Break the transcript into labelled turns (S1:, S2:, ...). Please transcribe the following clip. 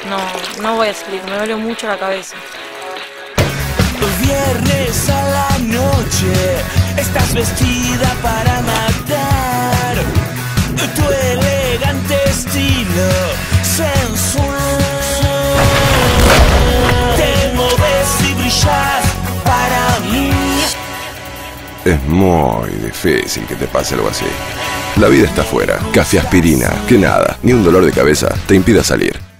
S1: no voy a salir, me duele mucho la cabeza.
S2: Viernes a la noche, estás vestida para matar. Tu elegante estilo sensual. Te moves y brillas para mí.
S3: Es muy difícil que te pase algo así. La vida está afuera. Café Aspirina, que nada, ni un dolor de cabeza te impida salir.